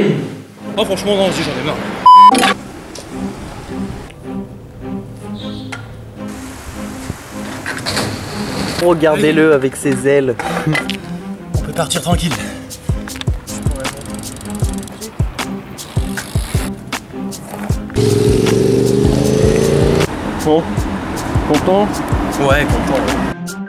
Oh franchement non, si j'en ai marre. Regardez-le avec ses ailes. On peut partir tranquille. Bon, content? Ouais, content. Ouais.